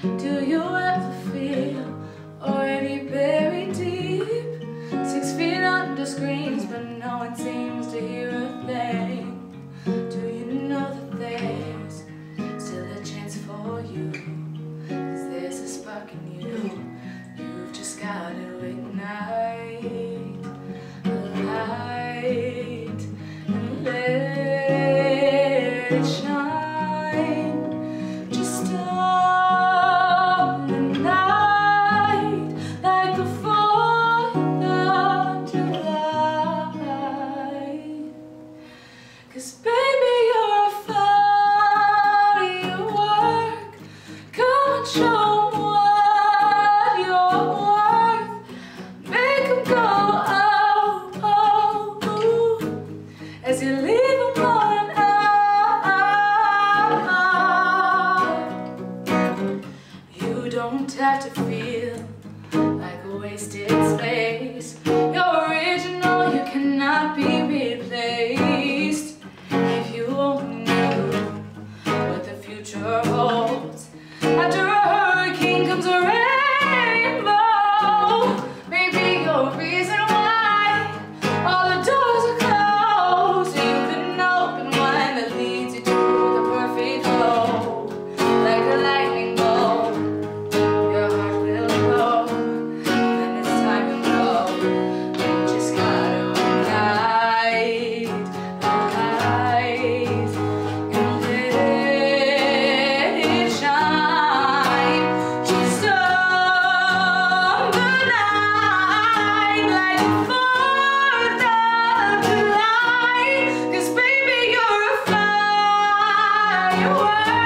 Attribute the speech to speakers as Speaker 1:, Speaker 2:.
Speaker 1: Do you ever feel already buried deep, 6 feet under screens, but no one seems to hear a thing? Do you know that there's still a chance for you? 'Cause there's a spark in you. You've just got to ignite a light and let it shine. Just on the night like the 4th of July. 'Cause baby, you're a firework. Come and show 'em what you're worth. Make 'em go oh, oh, ooh, as you leave 'em on out. You don't have to feel like a wasted space. You're original, you cannot be replaced. If you only knew what the future holds. After a hurricane comes a rainbow. Maybe you're a reason why all the doors are closed. You couldn't open one that leads you to the perfect flow. Like a lightning bolt, your heart will grow. Then it's time to go. You just gotta ignite the light and let it shine. Just on the night like the 4th of July. 'Cause baby, you're a firework.